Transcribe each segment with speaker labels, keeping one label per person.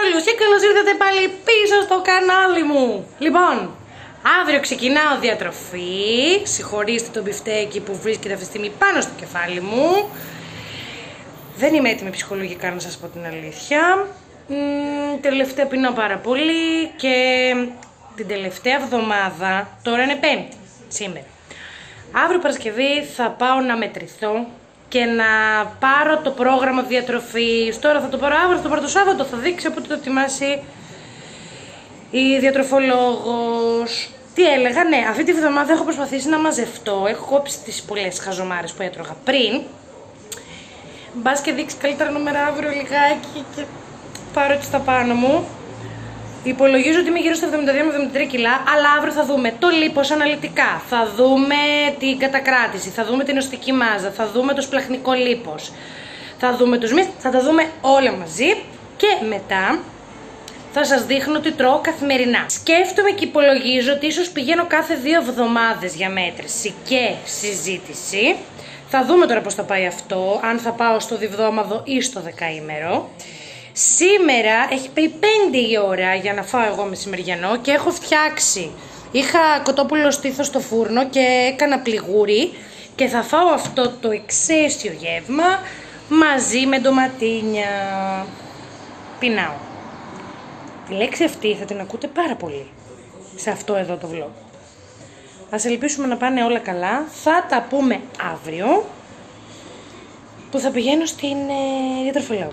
Speaker 1: όλους και καλώς ήρθατε πάλι πίσω στο κανάλι μου. Λοιπόν, αύριο ξεκινάω διατροφή. Συγχωρήστε το μπιφτέκι που βρίσκεται αυτή τη στιγμή πάνω στο κεφάλι μου. Δεν είμαι έτοιμη ψυχολογικά, να σας πω την αλήθεια. Τελευταία πεινάω πάρα πολύ και την τελευταία εβδομάδα, τώρα είναι Πέμπτη, σήμερα. Αύριο Παρασκευή θα πάω να μετρηθώ και να πάρω το πρόγραμμα διατροφής. Τώρα θα το πάρω αύριο, θα το πάρω το Σάββατο, θα δείξει από ό,τι το ετοιμάσει η διατροφολόγος. Τι έλεγα, ναι, αυτή τη βδομάδα έχω προσπαθήσει να μαζευτώ. Έχω κόψει τις πολλές χαζομάρες που έτρωγα πριν. Μπας και δείξει καλύτερα νούμερα αύριο λιγάκι και πάρω έτσι τα πάνω μου. Υπολογίζω ότι είμαι γύρω στα 72 με 73 κιλά, αλλά αύριο θα δούμε το λίπος αναλυτικά, θα δούμε την κατακράτηση, θα δούμε την οστική μάζα, θα δούμε το σπλαχνικό λίπος, θα δούμε τους μυς, θα τα δούμε όλα μαζί και μετά θα σας δείχνω τι τρώω καθημερινά. Σκέφτομαι και υπολογίζω ότι ίσως πηγαίνω κάθε 2 εβδομάδες για μέτρηση και συζήτηση. Θα δούμε τώρα πώς θα πάει αυτό, αν θα πάω στο διβδόμαδο ή στο δεκαήμερο. Σήμερα έχει πάει 5 η ώρα για να φάω εγώ μεσημεριανό και έχω φτιάξει. Είχα κοτόπουλο στήθος στο φούρνο και έκανα πληγούρι και θα φάω αυτό το εξαίσιο γεύμα μαζί με ντοματίνια. Πεινάω. Τη λέξη αυτή θα την ακούτε πάρα πολύ σε αυτό εδώ το vlog. Ας ελπίσουμε να πάνε όλα καλά. Θα τα πούμε αύριο που θα πηγαίνω στην διατροφολόγο.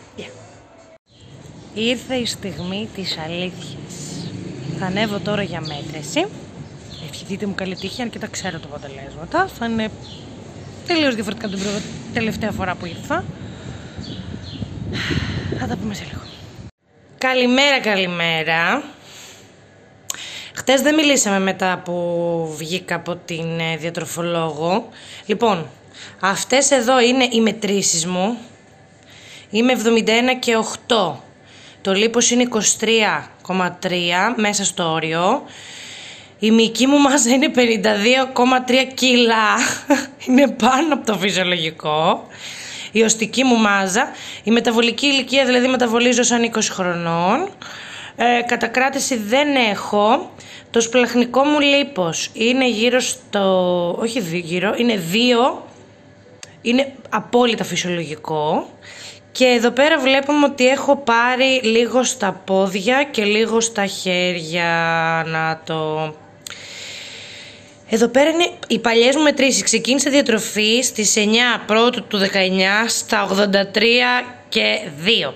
Speaker 1: Ήρθε η στιγμή της αλήθειας. Θα ανέβω τώρα για μέτρηση. Ευχηθείτε μου καλή τύχη, αν και τα ξέρω τα αποτελέσματα. Θα είναι τελείως διαφορετικά την τελευταία φορά που ήρθα. Θα τα πούμε σε λίγο. Καλημέρα. Χτες δεν μιλήσαμε μετά που βγήκα από την διατροφολόγο. Λοιπόν, αυτές εδώ είναι οι μετρήσεις μου. Είμαι 71 και 8. Το λίπος είναι 23,3 μέσα στο όριο. Η μυϊκή μου μάζα είναι 52,3 κιλά. Είναι πάνω από το φυσιολογικό. Η οστική μου μάζα. Η μεταβολική ηλικία, δηλαδή μεταβολίζω σαν 20 χρονών. Κατακράτηση δεν έχω. Το σπλαχνικό μου λίπος είναι γύρω στο... όχι γύρω, είναι 2. Είναι απόλυτα φυσιολογικό. Και εδώ πέρα βλέπουμε ότι έχω πάρει λίγο στα πόδια και λίγο στα χέρια. Να το... Εδώ πέρα είναι οι παλιές μου μετρήσεις. Ξεκίνησε διατροφή στις 9 πρώτου του 19 στα 83 και 2.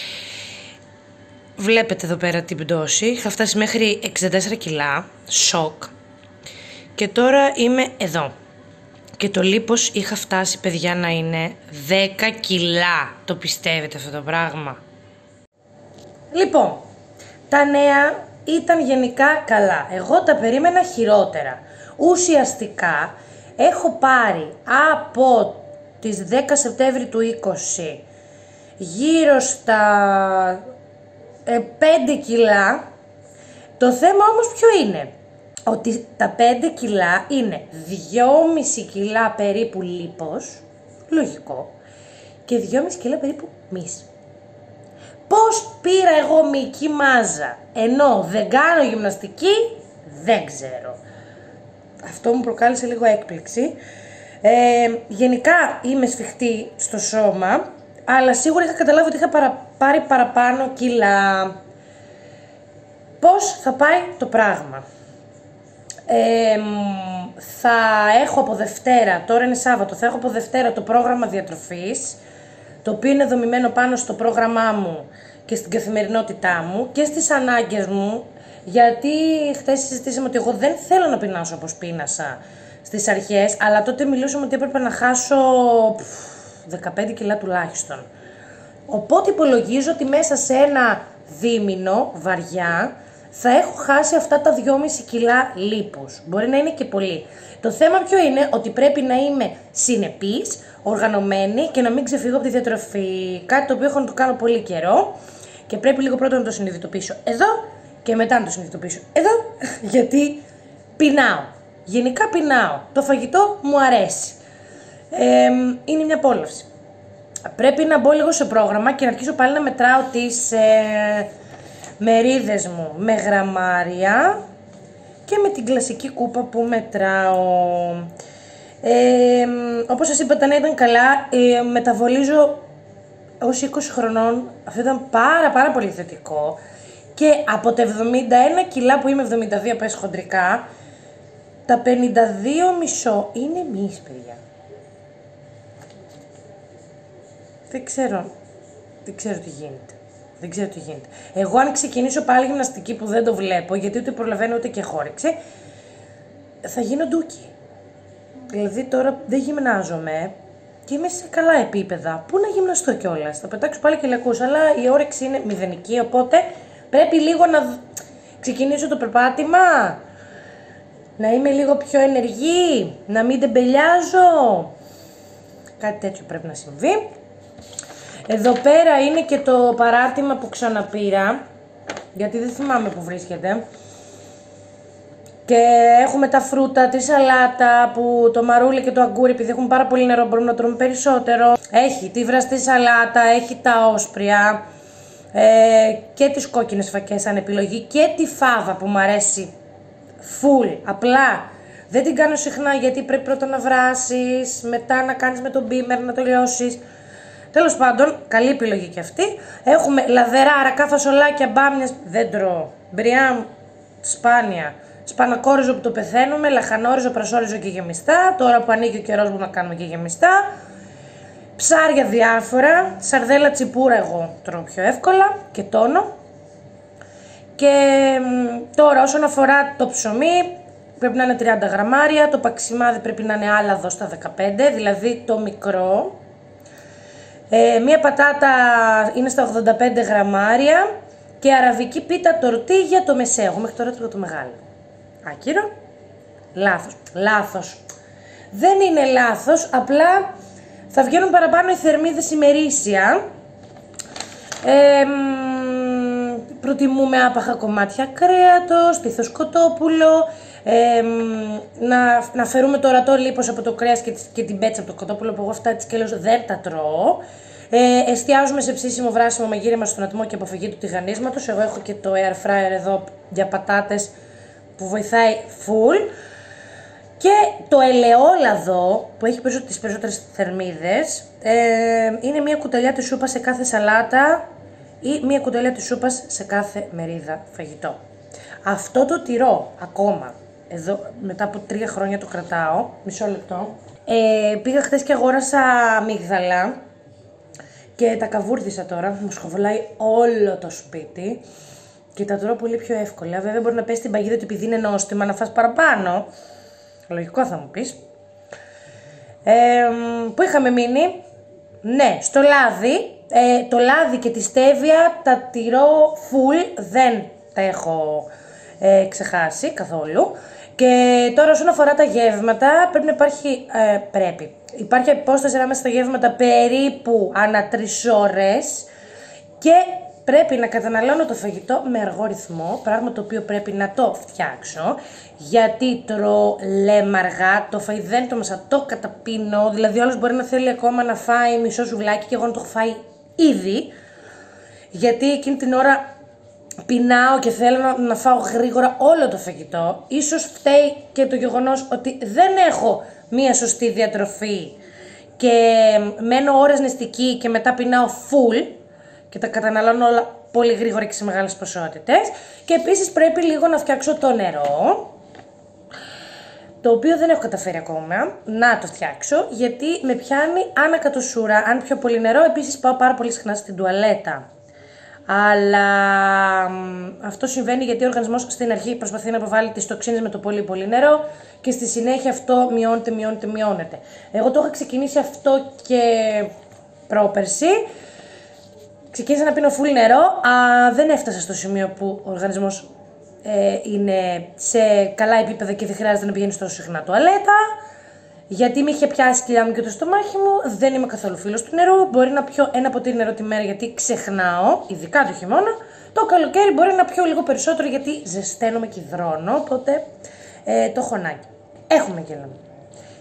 Speaker 1: Βλέπετε εδώ πέρα την πτώση. Είχα φτάσει μέχρι 64 κιλά. Σοκ. Και τώρα είμαι εδώ. Και το λίπος είχα φτάσει, παιδιά, να είναι 10 κιλά. Το πιστεύετε αυτό το πράγμα? Λοιπόν, τα νέα ήταν γενικά καλά. Εγώ τα περίμενα χειρότερα. Ουσιαστικά έχω πάρει από τις 10 Σεπτέμβρη του 20 γύρω στα 5 κιλά. Το θέμα όμως ποιο είναι? Ότι τα 5 κιλά είναι 2,5 κιλά περίπου λίπος, λογικό, και 2,5 κιλά περίπου μυς. Πώς πήρα εγώ μυϊκή μάζα, ενώ δεν κάνω γυμναστική, δεν ξέρω. Αυτό μου προκάλεσε λίγο έκπληξη. Γενικά είμαι σφιχτή στο σώμα, αλλά σίγουρα είχα καταλάβει ότι είχα πάρει παραπάνω κιλά. Πώς θα πάει το πράγμα? Θα έχω από Δευτέρα, τώρα είναι Σάββατο, θα έχω από Δευτέρα το πρόγραμμα διατροφής, το οποίο είναι δομημένο πάνω στο πρόγραμμά μου και στην καθημερινότητά μου και στις ανάγκες μου, γιατί χθες συζητήσαμε ότι εγώ δεν θέλω να πεινάσω όπως πείνασα στις αρχές, αλλά τότε μιλούσαμε ότι έπρεπε να χάσω 15 κιλά τουλάχιστον. Οπότε υπολογίζω ότι μέσα σε ένα δίμηνο βαριά θα έχω χάσει αυτά τα 2,5 κιλά λίπους. Μπορεί να είναι και πολύ. Το θέμα ποιο είναι? Ότι πρέπει να είμαι συνεπής, οργανωμένη και να μην ξεφύγω από τη διατροφή. Κάτι το οποίο έχω να το κάνω πολύ καιρό και πρέπει λίγο πρώτα να το συνειδητοποιήσω εδώ και μετά να το συνειδητοποιήσω εδώ, γιατί πεινάω. Γενικά πεινάω. Το φαγητό μου αρέσει. Είναι μια απόλαυση. πρέπει να μπω λίγο σε πρόγραμμα και να αρχίσω πάλι να μετράω τις μερίδες μου με γραμμάρια και με την κλασική κούπα που μετράω. Όπως σας είπα, όταν ήταν καλά, μεταβολίζω ως 20 χρονών. Αυτό ήταν πάρα πολύ θετικό. Και από τα 71 κιλά που είμαι, 72 πες χοντρικά, τα 52,5 είναι εμείς, παιδιά. Δεν ξέρω τι γίνεται. Εγώ αν ξεκινήσω πάλι γυμναστική που δεν το βλέπω, γιατί ούτε προλαβαίνω ούτε και χόρεξη, θα γίνω ντούκι. Δηλαδή τώρα δεν γυμνάζομαι και είμαι σε καλά επίπεδα. Πού να γυμναστώ κιόλας, θα πετάξω πάλι κυλιακούς, αλλά η όρεξη είναι μηδενική, οπότε πρέπει λίγο να ξεκινήσω το περπάτημα, να είμαι λίγο πιο ενεργή, να μην τεμπελιάζω. Κάτι τέτοιο πρέπει να συμβεί. Εδώ πέρα είναι και το παράρτημα που ξαναπήρα, γιατί δεν θυμάμαι που βρίσκεται. Και έχουμε τα φρούτα, τη σαλάτα, που το μαρούλι και το αγκούρι, επειδή έχουν πάρα πολύ νερό, μπορούμε να τρώμε περισσότερο. Έχει τη βραστή σαλάτα, έχει τα όσπρια και τις κόκκινες φακές σαν επιλογή και τη φάβα που μου αρέσει full. Απλά δεν την κάνω συχνά γιατί πρέπει πρώτα να βράσεις, μετά να κάνεις με τον μπίμερ, να το λιώσεις. Τέλος πάντων, καλή επιλογή και αυτή. Έχουμε λαδερά, αρακά, φασολάκια, μπάμιας, δεν τρώω. Μπριάμ, σπάνια. Σπανακόριζο που το πεθαίνουμε, λαχανόριζο, πρασόριζο και γεμιστά. Τώρα που ανοίγει ο καιρός μπορούμε να κάνουμε και γεμιστά. Ψάρια διάφορα, σαρδέλα, τσιπούρα εγώ τρώω πιο εύκολα και τόνο. Και τώρα όσον αφορά το ψωμί, πρέπει να είναι 30 γραμμάρια, το παξιμάδι πρέπει να είναι άλαδο στα 15, δηλαδή το μικρό. Μία πατάτα είναι στα 85 γραμμάρια και αραβική πίτα τορτίγια το μεσαίο. Μέχρι τώρα τρώω το μεγάλο. Άκυρο. Λάθος. Δεν είναι λάθος, απλά θα βγαίνουν παραπάνω οι θερμίδες ημερήσια. Προτιμούμε άπαχα κομμάτια κρέατος, πειθοσκοτόπουλο, να φέρουμε το ορατό λίπος από το κρέας και την πέτσα από το κοτόπουλο, που εγώ αυτά έτσι και λέω δεν τα τρώω. Εστιάζουμε σε ψήσιμο, βράσιμο μαγείρεμα στον ατμό και αποφυγή του τηγανίσματος. Εγώ έχω και το air fryer εδώ για πατάτες που βοηθάει full. Και το ελαιόλαδο που έχει τις περισσότερες θερμίδες είναι μία κουταλιά της σούπας σε κάθε σαλάτα ή μία κουταλιά της σούπας σε κάθε μερίδα φαγητό. Αυτό το τηρώ ακόμα. Εδώ μετά από 3 χρόνια το κρατάω. Μισό λεπτό. Πήγα χτες και αγόρασα αμύγδαλα και τα καβούρδισα τώρα. Μου σχοβολάει όλο το σπίτι και τα τρώω πολύ πιο εύκολα. Βέβαια μπορεί να πέσει την παγίδα του επειδή είναι νόστιμα να φας παραπάνω. Λογικό θα μου πεις. Πού είχαμε μείνει? Ναι, στο λάδι. Το λάδι και τη στέβια τα τηρώ full, δεν τα έχω ξεχάσει καθόλου. Και τώρα όσον αφορά τα γεύματα, πρέπει να υπάρχει, υπάρχει απόσταση ανάμεσα στα γεύματα περίπου ανά 3 ώρες και πρέπει να καταναλώνω το φαγητό με αργό ρυθμό, πράγμα το οποίο πρέπει να το φτιάξω, γιατί τρώω λέμε αργά, το φαΐ δεν το μέσα, το καταπίνω, δηλαδή όλος μπορεί να θέλει ακόμα να φάει μισό σουβλάκι και εγώ να το έχω φάει ήδη, γιατί εκείνη την ώρα πεινάω και θέλω να φάω γρήγορα όλο το φαγητό. Ίσως φταίει και το γεγονός ότι δεν έχω μία σωστή διατροφή και μένω ώρες νηστική και μετά πεινάω full και τα καταναλώνω όλα πολύ γρήγορα και σε μεγάλες ποσότητες. Και επίσης πρέπει λίγο να φτιάξω το νερό, το οποίο δεν έχω καταφέρει ακόμα να το φτιάξω, γιατί με πιάνει ανακατοσούρα. Αν πιω πολύ νερό, επίσης πάω πάρα πολύ συχνά στην τουαλέτα. Αλλά αυτό συμβαίνει γιατί ο οργανισμός στην αρχή προσπαθεί να αποβάλει τις τοξίνες με το πολύ νερό και στη συνέχεια αυτό μειώνεται. Εγώ το είχα ξεκινήσει αυτό και πρόπερση. Ξεκίνησα να πίνω full νερό, δεν έφτασα στο σημείο που ο οργανισμός είναι σε καλά επίπεδα και δεν χρειάζεται να πηγαίνει τόσο συχνά τουαλέτα. Γιατί με είχε πιάσει η κοιλιά μου και το στομάχι μου, δεν είμαι καθόλου φίλος του νερού. Μπορεί να πιω ένα ποτήρι νερό τη μέρα γιατί ξεχνάω, ειδικά το χειμώνα. Το καλοκαίρι μπορεί να πιω λίγο περισσότερο γιατί ζεσταίνομαι και υδρώνω, οπότε το έχω ανάγκη. Έχουμε και λέμε.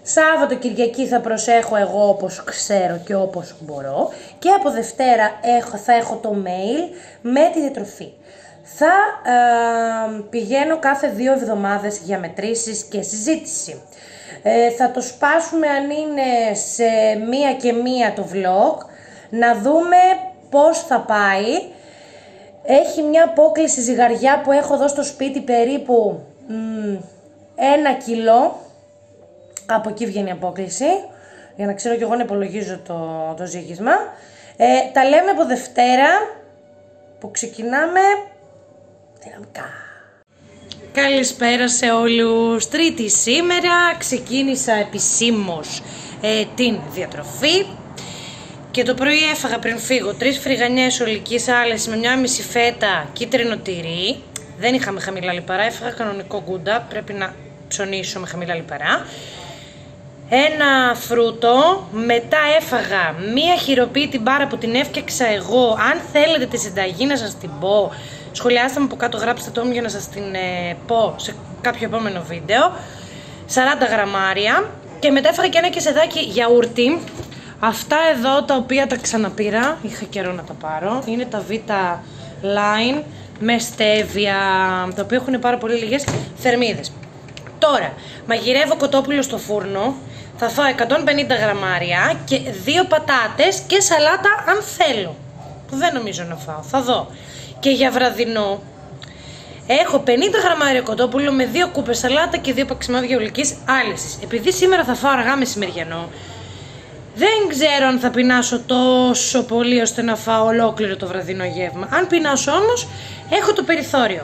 Speaker 1: Σάββατο Κυριακή θα προσέχω εγώ όπως ξέρω και όπως μπορώ. Και από Δευτέρα θα έχω το mail με τη διατροφή. Θα πηγαίνω κάθε 2 εβδομάδες για μετρήσεις και συζήτηση. Θα το σπάσουμε αν είναι σε 1 και 1 το vlog, να δούμε πώς θα πάει. Έχει μια απόκληση ζυγαριά που έχω εδώ στο σπίτι περίπου 1 κιλό. Από εκεί βγαίνει η απόκληση, για να ξέρω και εγώ να υπολογίζω το ζύγισμα. Τα λέμε από Δευτέρα που ξεκινάμε δυναμικά. Καλησπέρα σε όλους. Τρίτη σήμερα, ξεκίνησα επισήμως την διατροφή. Και το πρωί έφαγα πριν φύγω 3 φρυγανιές ολικής άλεσης με 1,5 φέτα κίτρινο τυρί. Δεν είχαμε χαμηλά λιπαρά, έφαγα κανονικό γκούντα, πρέπει να ψωνίσω με χαμηλά λιπαρά. Ένα φρούτο, μετά έφαγα 1 χειροποίητη μπάρα που την έφτιαξα εγώ. Αν θέλετε τη συνταγή να σας την πω, σχολιάστε μου από κάτω, γράψτε το μου για να σας την πω σε κάποιο επόμενο βίντεο. 40 γραμμάρια. Και μετά έφαγα και ένα κεσεδάκι γιαούρτι. Αυτά εδώ τα οποία τα ξαναπήρα, είχα καιρό να τα πάρω. Είναι τα Vita Line με στέβια, τα οποία έχουν πάρα πολύ λίγες θερμίδες. Τώρα, μαγειρεύω κοτόπουλο στο φούρνο. Θα φάω 150 γραμμάρια και 2 πατάτες και σαλάτα αν θέλω. Που δεν νομίζω να φάω, θα δω. Και για βραδινό έχω 50 γραμμάρια κοτόπουλο με 2 κούπες σαλάτα και 2 παξιμάδια ολικής άλεσης. Επειδή σήμερα θα φάω αργά μεσημεριανό, δεν ξέρω αν θα πεινάσω τόσο πολύ ώστε να φάω ολόκληρο το βραδινό γεύμα. Αν πεινάσω όμως, έχω το περιθώριο.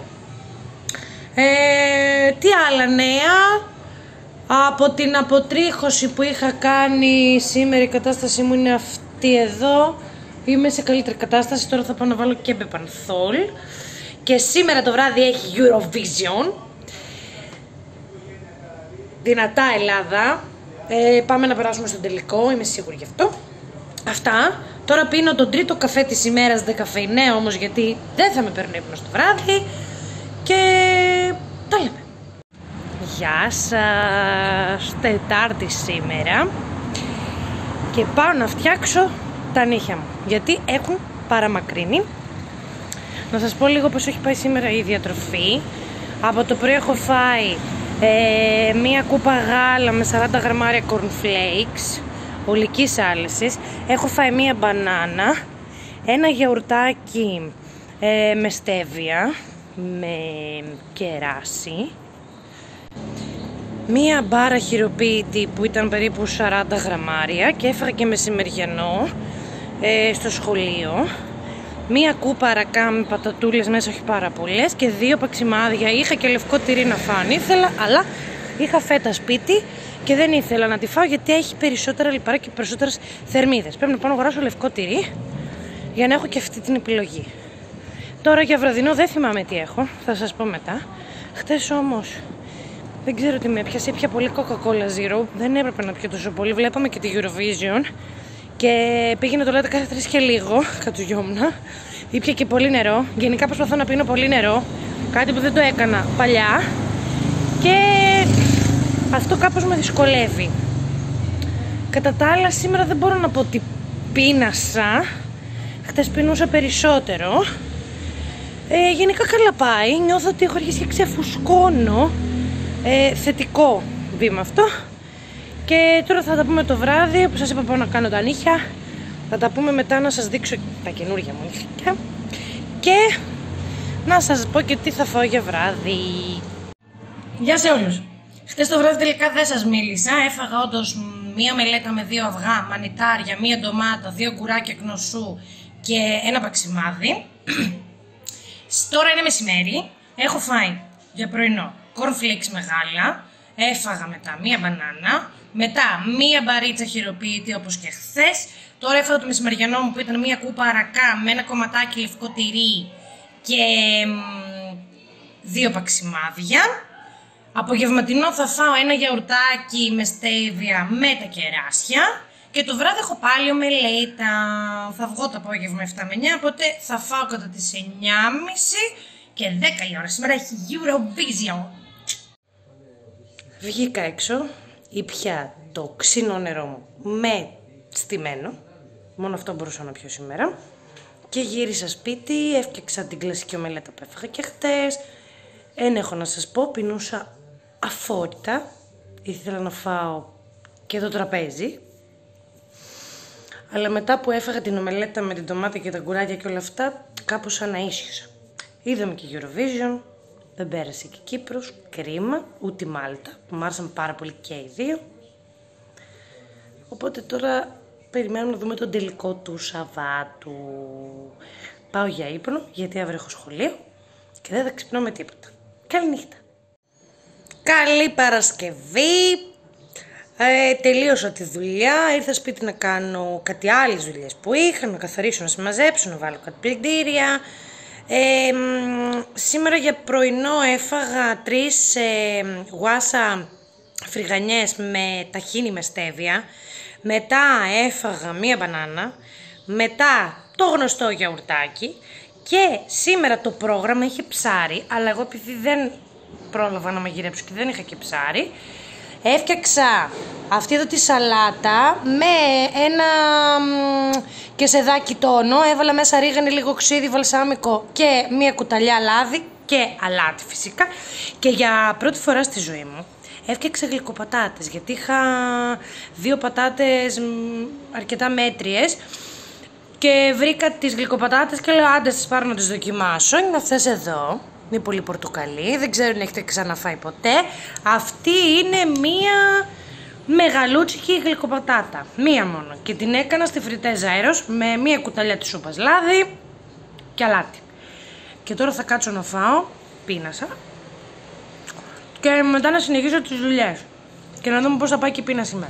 Speaker 1: Τι άλλα νέα? Από την αποτρίχωση που είχα κάνει σήμερα η κατάστασή μου είναι αυτή εδώ. Είμαι σε καλύτερη κατάσταση, τώρα θα πάω να βάλω και μπεπανθόλ. Και σήμερα το βράδυ έχει Eurovision. Δυνατά Ελλάδα. Πάμε να περάσουμε στον τελικό, είμαι σίγουρη γι' αυτό. Αυτά. Τώρα πίνω τον τρίτο καφέ της ημέρας, δεκαφεϊνέ όμως, γιατί δεν θα με παίρνει ύπνο στο βράδυ. Και τα λέμε. Γεια σας, Τετάρτη σήμερα. Και πάω να φτιάξω τα νύχια μου, γιατί έχουν παραμακρύνει. Να σας πω λίγο πώς έχει πάει σήμερα η διατροφή. Από το πρωί έχω φάει 1 κούπα γάλα με 40 γραμμάρια cornflakes ολικής άλεσης. Έχω φάει 1 μπανάνα, 1 γιαουρτάκι με στέβια, με κεράσι, 1 μπάρα χειροποίητη που ήταν περίπου 40 γραμμάρια και έφαγα και μεσημεριανό στο σχολείο. 1 κούπα αρακά με πατατούλες μέσα, όχι πάρα πολλές, και 2 παξιμάδια. Είχα και λευκό τυρί να φάω αν ήθελα, αλλά είχα φέτα σπίτι και δεν ήθελα να τη φάω γιατί έχει περισσότερα λιπαρά και περισσότερες θερμίδες. Πρέπει να πάω να αγοράσω λευκό τυρί για να έχω και αυτή την επιλογή. Τώρα για βραδινό δεν θυμάμαι τι έχω, θα σας πω μετά. Χτες όμως δεν ξέρω τι με έπιασε, έπια πολύ Coca-Cola Zero, δεν έπρεπε να πιω τόσο πολύ, βλέπαμε και τη Eurovision. Και πήγαινε το λέτε κάθε 3 και λίγο, κατουγιόμουν. Ήπια και πολύ νερό. Γενικά προσπαθώ να πίνω πολύ νερό. Κάτι που δεν το έκανα παλιά. Και αυτό κάπως με δυσκολεύει. Κατά τα άλλα σήμερα δεν μπορώ να πω ότι πίνασα. Χτες πίνουσα περισσότερο. Γενικά καλά πάει. Νιώθω ότι έχω αρχίσει και ξεφουσκώνω. Θετικό βήμα αυτό. Και τώρα θα τα πούμε το βράδυ, που σας είπα πάω να κάνω τα νύχια. Θα τα πούμε μετά, να σας δείξω τα καινούργια μου νύχια. Και να σας πω και τι θα φάω για βράδυ. Γεια σε όλους. Χτες το βράδυ τελικά δεν σας μίλησα. Έφαγα όντως 1 μελέτα με 2 αυγά, μανιτάρια, 1 ντομάτα, 2 κουράκια knosou και 1 παξιμάδι. Τώρα είναι μεσημέρι. Έχω φάει για πρωινό cornflakes με γάλα. Έφαγα μετά 1 μπανάνα, μετά 1 μπαρίτσα χειροποίητη όπως και χθες. Τώρα έφαγα το μεσημεριανό μου που ήταν 1 κούπα αρακά με 1 κομματάκι λευκό τυρί και 2 παξιμάδια. Απογευματινό θα φάω 1 γιαουρτάκι με στέβια με τα κεράσια. Και το βράδυ έχω πάλι ομελέτα. Θα βγω το απόγευμα 7 με 9, οπότε θα φάω κατά τις 9.30 και 10 η ώρα. Σήμερα έχει Eurovision. Βγήκα έξω, Ήπια το ξινό νερό μου με στημένο, μόνο αυτό μπορούσα να πιω σήμερα. Και γύρισα σπίτι, έφτιαξα την κλασική ομελέτα που έφαγα και χτες. Έχω να σας πω, πεινούσα αφόρητα, ήθελα να φάω και το τραπέζι. Αλλά μετά που έφαγα την ομελέτα με την ντομάτα και τα γκουράκια και όλα αυτά, κάπως αναίσχυσα. Είδαμε και Eurovision, δεν πέρασε και Κύπρος, κρίμα, ούτε Μάλτα, που μου άρεσαν πάρα πολύ και οι δύο. Οπότε τώρα περιμένουμε να δούμε τον τελικό του Σαββάτου. Πάω για ύπνο, γιατί αύριο έχω σχολείο και δεν θα ξυπνώ με τίποτα. Καληνύχτα. Καλή Παρασκευή. Τελείωσα τη δουλειά, ήρθα σπίτι να κάνω κάτι άλλες δουλειές που είχα, να καθαρίσω, να συμμαζέψω, να βάλω κάτι πλυντήρια. Σήμερα για πρωινό έφαγα 3 γουάσα φρυγανιές με ταχίνι με στέβια. Μετά έφαγα μία μπανάνα. Μετά το γνωστό γιαουρτάκι. Και σήμερα το πρόγραμμα είχε ψάρι, αλλά εγώ επειδή δεν πρόλαβα να μαγειρέψω και δεν είχα και ψάρι, έφτιαξα αυτή εδώ τη σαλάτα με ένα κεσεδάκι τόνο, έβαλα μέσα ρίγανη, λίγο ξύδι, βαλσάμικο και μία κουταλιά λάδι και αλάτι φυσικά. Και για πρώτη φορά στη ζωή μου έφτιαξα γλυκοπατάτες, γιατί είχα 2 πατάτες αρκετά μέτριες και βρήκα τις γλυκοπατάτες και λέω άντε σας πάρω να τις δοκιμάσω. Είναι αυτές εδώ. Είναι πολύ πορτοκαλί, δεν ξέρω αν έχετε ξαναφάει ποτέ. Αυτή είναι μία μεγαλούτσικη γλυκοπατάτα. Μία μόνο. Και την έκανα στη φριτέζα αέρος με μία κουταλιά της σούπας λάδι και αλάτι. Και τώρα θα κάτσω να φάω, πείνασα. Και μετά να συνεχίσω τις δουλειές. Και να δούμε πώς θα πάει και η πείνα σήμερα.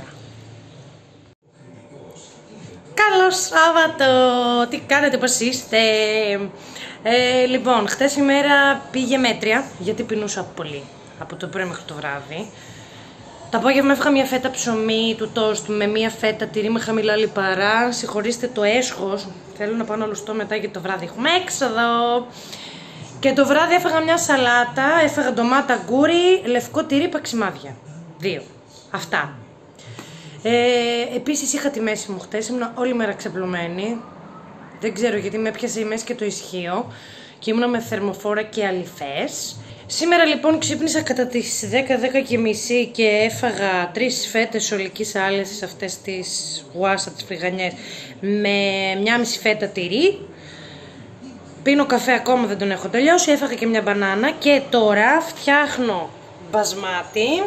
Speaker 1: Καλό Σάββατο! Τι κάνετε, πώς είστε? Λοιπόν, χτες η μέρα πήγε μέτρια, γιατί πεινούσα πολύ, από το πρωί μέχρι το βράδυ. Το απόγευμα έφαγα μια φέτα ψωμί του τόστου με μια φέτα τυρί με χαμηλά λιπαρά. Συγχωρήστε το έσχος, θέλω να πάω να λουστώ μετά γιατί το βράδυ έχουμε έξοδο. Και το βράδυ έφαγα μια σαλάτα, έφαγα ντομάτα, γκούρι, λευκό τυρί, παξιμάδια. 2. Αυτά. Επίσης είχα τη μέση μου χτες, ήμουν όλη μέρα ξεπλωμένη. Δεν ξέρω γιατί με έπιασε η μέση και το ισχύο και ήμουνα με θερμοφόρα και αλυφές. Σήμερα λοιπόν ξύπνησα κατά τις 10-10:30 και έφαγα 3 φέτες ολικής άλεσης, αυτές τις γουάσα, τις φρυγανιές, με 1,5 φέτα τυρί. Πίνω καφέ ακόμα, δεν τον έχω τελειώσει, έφαγα και μια μπανάνα και τώρα φτιάχνω μπασμάτι,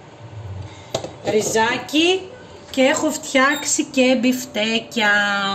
Speaker 1: ριζάκι και έχω φτιάξει και μπιφτέκια.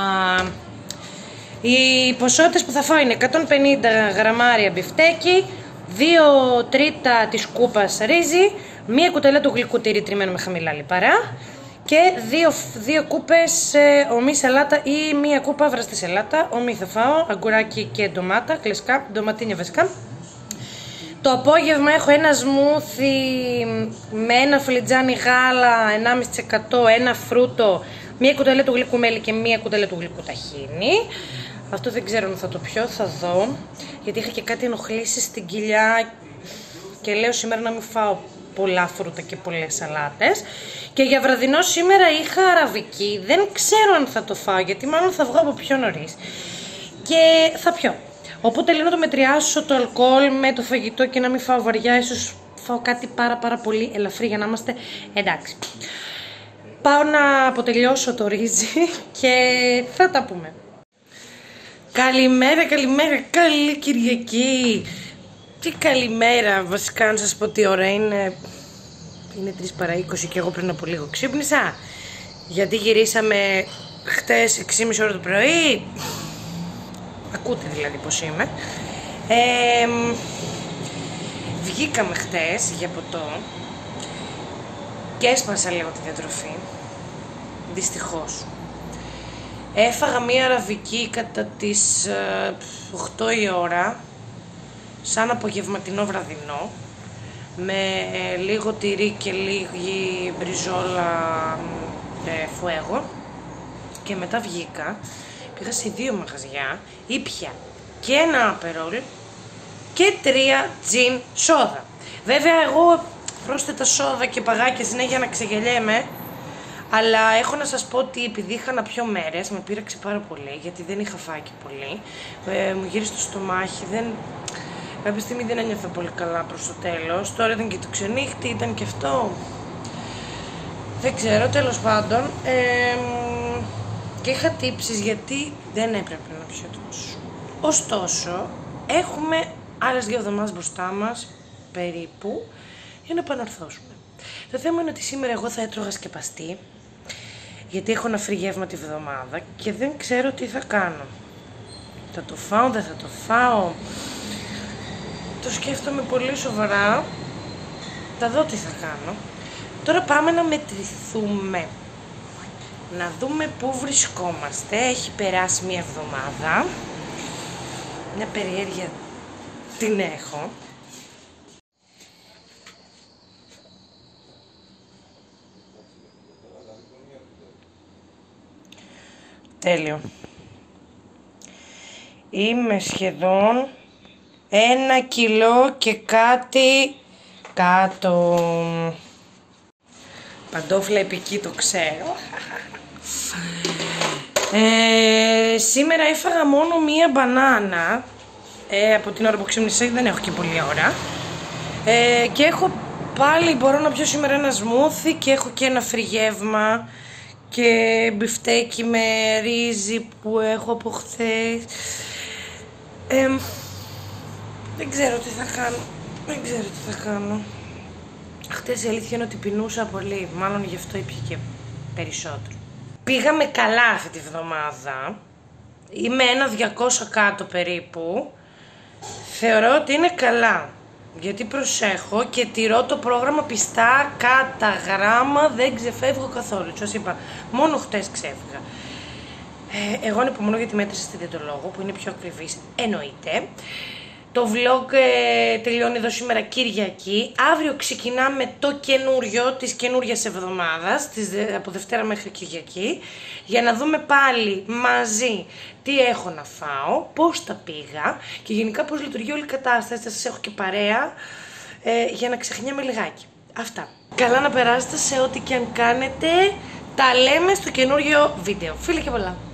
Speaker 1: Οι ποσότητες που θα φάω είναι 150 γραμμάρια μπιφτέκι, 2 τρίτα της κούπας ρύζι, 1 κουταλιά του γλυκού τυρί τριμμένο με χαμηλά λιπαρά και 2 κούπες ομή σαλάτα ή 1 κούπα βραστή σαλάτα. Ομή θα φάω, αγκουράκι και ντομάτα, κλεσκά, ντοματίνια βασικά. Το απόγευμα έχω ένα σμούθι με 1 φλιτζάνι γάλα, 1,5%, 1 φρούτο, 1 κουταλιά του γλυκού μέλι και 1 κουταλιά του γλυκού ταχίνι. Αυτό δεν ξέρω αν θα το πιω, θα δω, γιατί είχα και κάτι ενοχλήσεις στην κοιλιά και λέω σήμερα να μην φάω πολλά φρούτα και πολλές σαλάτες. Και για βραδινό σήμερα είχα αραβική, δεν ξέρω αν θα το φάω, γιατί μάλλον θα βγω από πιο νωρίς και θα πιω. Οπότε λέω να το μετριάσω το αλκοόλ με το φαγητό και να μην φάω βαριά, ίσως φάω κάτι πάρα πολύ ελαφρύ για να είμαστε εντάξει. Πάω να αποτελειώσω το ρύζι και θα τα πούμε. Καλημέρα, καλή Κυριακή. Τι καλημέρα, βασικά να σας πω τι ώρα είναι. Είναι 3 παρά 20 και εγώ πριν από λίγο ξύπνησα. Γιατί γυρίσαμε χτες 6,5 ώρα το πρωί. Ακούτε δηλαδή πως είμαι. Βγήκαμε χτες για ποτό και έσπασα λίγο τη διατροφή. Δυστυχώς. Έφαγα μία αραβική κατά τις 8 η ώρα, σαν απογευματινό βραδινό, με λίγο τυρί και λίγη μπριζόλα φουέγο. Και μετά βγήκα, πήγα σε 2 μαγαζιά, ήπια και ένα απερόλ και 3 τζιν σόδα. Βέβαια εγώ πρόσθετα σόδα και παγάκια συνέχεια να ξεγελιέμαι. Αλλά έχω να σας πω ότι επειδή είχα να πιω μέρες, με πείραξε πάρα πολύ, γιατί δεν είχα φάει και πολύ. Μου γύρισε το στομάχι, κάποια στιγμή δεν ένιωθα πολύ καλά προς το τέλος. Τώρα ήταν και το ξενύχτη, ήταν και αυτό. Δεν ξέρω, τέλος πάντων. Και είχα τύψεις γιατί δεν έπρεπε να πιω τόσο. Ωστόσο, έχουμε άλλες 2 εβδομάδες μπροστά μας, περίπου, για να επανορθώσουμε. Το θέμα είναι ότι σήμερα εγώ θα έτρωγα σκεπαστή, γιατί έχω ένα free γεύμα τη βδομάδα και δεν ξέρω τι θα κάνω. Θα το φάω, δεν θα το φάω. Το σκέφτομαι πολύ σοβαρά. Θα δω τι θα κάνω. Τώρα πάμε να μετρηθούμε. Να δούμε πού βρισκόμαστε. Έχει περάσει 1 εβδομάδα. Μια περιέργεια την έχω. Τέλειο. Είμαι σχεδόν 1 κιλό και κάτι κάτω. Παντόφλα επική, το ξέρω. Σήμερα έφαγα μόνο 1 μπανάνα. Από την ώρα που ξύπνησα, δεν έχω και πολλή ώρα. Και έχω πάλι, μπορώ να πιω σήμερα ένα σμούθι και έχω και ένα φρυγεύμα και μπιφτέκι με ρύζι που έχω από χθες. Δεν ξέρω τι θα κάνω. Χτες η αλήθεια είναι ότι πεινούσα πολύ, μάλλον γι' αυτό ήπια και περισσότερο. Πήγαμε καλά αυτή τη βδομάδα. Είμαι 1.200 κάτω περίπου. Θεωρώ ότι είναι καλά. Γιατί προσέχω και τηρώ το πρόγραμμα πιστά κατά γράμμα, δεν ξεφεύγω καθόλου. Σας είπα, μόνο χτες ξέφυγα. Εγώ ανυπομονώ για τη μέτρηση στη διαιτολόγο που είναι πιο ακριβής, εννοείται. Το vlog τελειώνει εδώ σήμερα Κυριακή. Αύριο ξεκινάμε το καινούριο της καινούριας εβδομάδας, από Δευτέρα μέχρι Κυριακή, για να δούμε πάλι μαζί τι έχω να φάω, πώς τα πήγα και γενικά πώς λειτουργεί όλη η κατάσταση. Θα σας έχω και παρέα για να ξεχνιέμαι λιγάκι. Αυτά. Καλά να περάσετε σε ό,τι και αν κάνετε. Τα λέμε στο καινούριο βίντεο. Φίλια και πολλά.